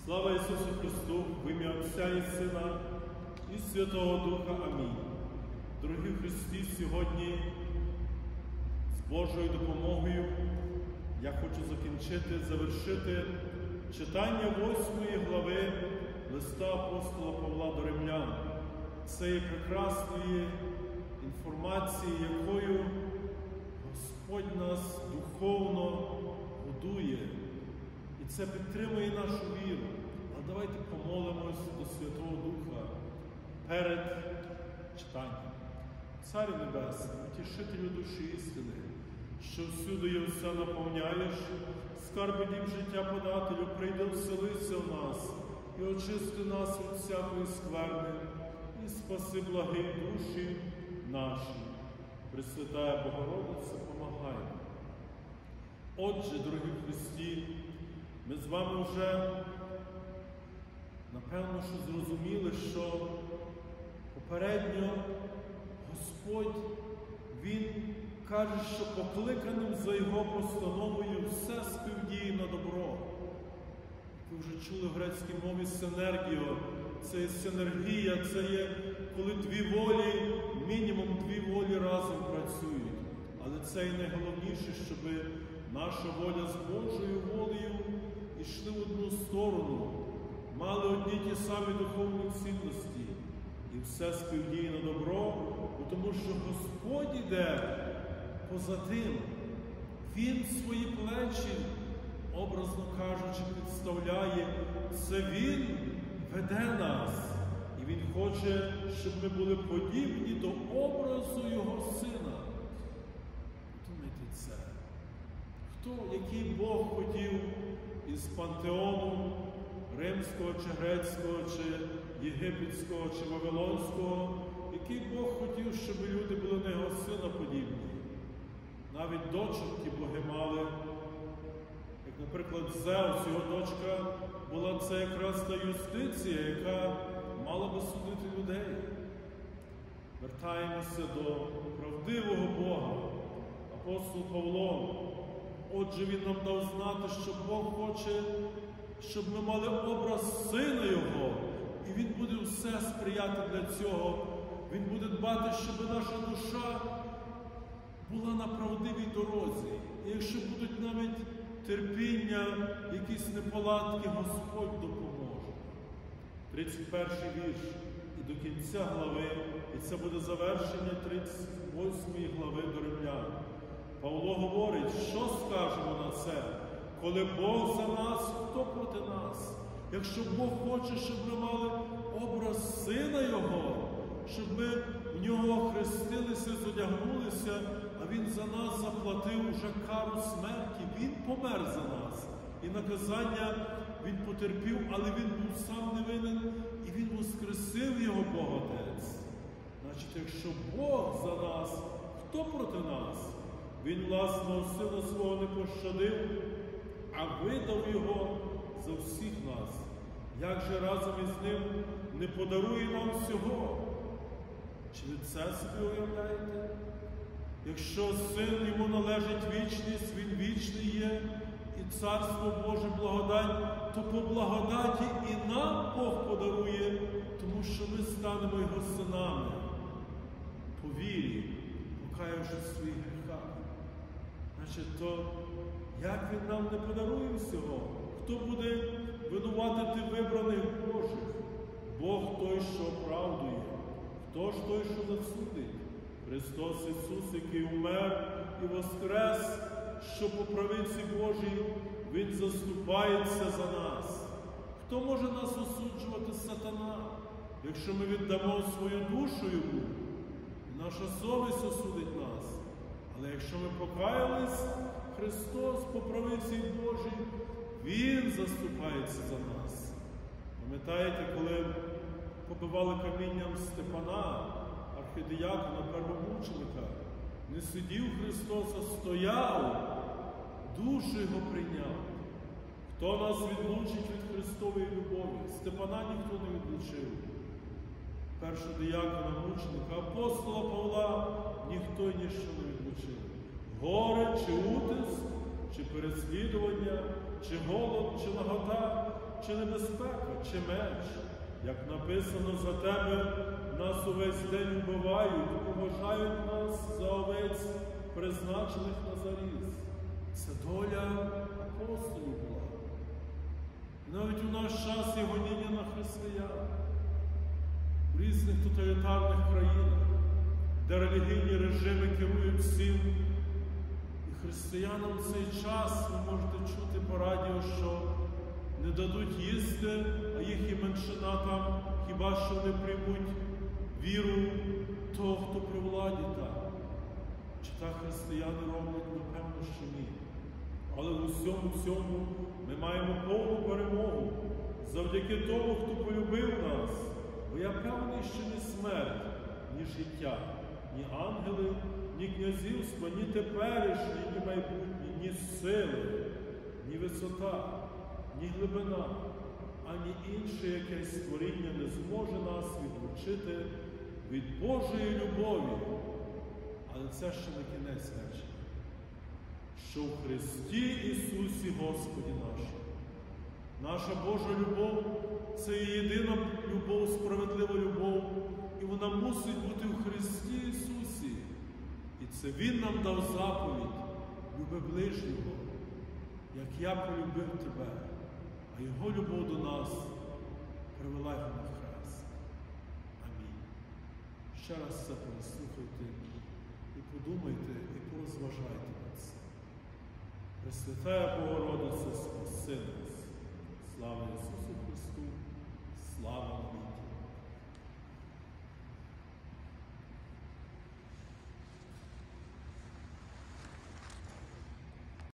Слава Ісусу Христу, в ім'я Отця і Сина і Святого Духа. Амінь. Дорогі в Христі, сьогодні з Божою допомогою я хочу завершити читання 8 глави листа апостола Павла до Римлян. Це є прекрасної інформації, якою Господь нас духовно годує. І це підтримує нашу віру. А давайте помолимось до Святого Духа перед читанням. Царю Небесний, утішителю душі істини, що всюди є все наповняєш, скарби дім життя подателю, прийди вселися в нас і очисти нас від всякої скверни, і спаси благі душі наші. Пресвятая Богородиця, помагай. Отже, дорогі в Христі, ми з вами вже, напевно, що зрозуміли, що попередньо Господь, Він каже, що покликаним за Його постановою все співдіє на добро. Ви вже чули в грецькій мові синергіо. Це є синергія, це є, коли дві волі, мінімум дві волі разом працюють. Але це і найголовніше, щоб наша воля з Божою волею йшли в одну сторону, мали одні ті самі духовні цінності. І все співдіє на добро, тому що Господь іде поза тим. Він свої плечі, образно кажучи, підставляє. Це Він веде нас. І Він хоче, щоб ми були подібні до образу Його Сина. Думайте це. Який Бог хотів із пантеону римського, чи грецького, чи єгипетського, чи вавилонського, який Бог хотів, щоб люди були на Його Сина подібні. Навіть дочок ті боги мали, як, наприклад, Зевс, його дочка була це якраз та юстиція, яка мала би судити людей. Вертаємося до правдивого Бога. Апостол Павло, отже, він нам дав знати, що Бог хоче, щоб ми мали образ Сина Його, і Він буде все сприяти для цього. Він буде дбати, щоб наша душа була на правдивій дорозі. І якщо будуть навіть терпіння, якісь неполадки, Господь допоможе. 31-й вірш і до кінця глави, і це буде завершення 38-ї глави до Римлян. Павло говорить, що скажемо на це? Коли Бог за нас, хто проти нас? Якщо Бог хоче, щоб ми мали образ Сина Його, щоб ми в Нього хрестилися, зодягнулися, а Він за нас заплатив уже кару смерті. Він помер за нас. І наказання Він потерпів, але Він був сам невинен, і Він воскресив Його Бог Отець. Значить, якщо Бог за нас, хто проти нас? Він власного Сина Свого не пощадив, а видав Його за всіх нас. Як же разом із Ним не подарує нам всього? Чи ви це собі уявляєте? Якщо Син Йому належить вічність, Він вічний є, і Царство Боже благодать, то по благодаті і нам Бог подарує, тому що ми станемо Його синами. По вірі, покаявши в своїх гріхах. Значить, то як Він нам не подарує всього? Хто буде винуватити вибраних Божих? Бог той, що оправдує. Хто ж той, що засудить? Христос Ісус, який умер і воскрес, що по правиці Божій Він заступається за нас. Хто може нас осуджувати? Сатана? Якщо ми віддамо свою душу Йому, наша совість осудить нас. Але якщо ми покаялись, Христос по правиці Божій, Він заступається за нас. Пам'ятаєте, коли побивали камінням Степана, архидіякона, первомученика, не сидів Христос, а стояв, душу Його прийняв. Хто нас відлучить від Христової любові? Степана ніхто не відлучив. Першодіякона, мученика, апостола Павла ніхто і ніщо не відлучив. Горе чи утиск, чи переслідування, чи голод, чи нагота, чи небезпека, чи меч. Як написано, за тебе нас увесь день вбивають, поважають нас за овець, призначених на заріз. Це доля апостолів була. І навіть у наш час є гоніння на християн. В різних тоталітарних країнах, де релігійні режими керують всім. І християнам в цей час, ви можете чути по радіо, що не дадуть їсти, а їх і меншина там, хіба що не приймуть віру того, хто при владі там. Чи так християни роблять? Напевно, що ні. Але в усьому цьому ми маємо повну перемогу завдяки тому, хто полюбив нас. Бо я певний, що ні смерть, ні життя, ні ангели, ні князівство, ні теперішнє, ні майбутнє, ні сили, ні висота, ні глибина, ані інше якесь створіння не зможе нас відлучити від Божої любові. Але це ще не кінець речення. Що в Христі Ісусі Господі нашому. Наша Божа любов – це є єдина любов, справедлива любов, і вона мусить бути в Христі Ісусі. І це Він нам дав заповідь: люби ближнього, як я полюбив тебе, а Його любов до нас привела Його на хрест. Амінь. Ще раз це переслухайте і подумайте, і порозважайте над цим. Пресвятая Богородице, спаси нас. Слава Ісусу Христу, слава навіки.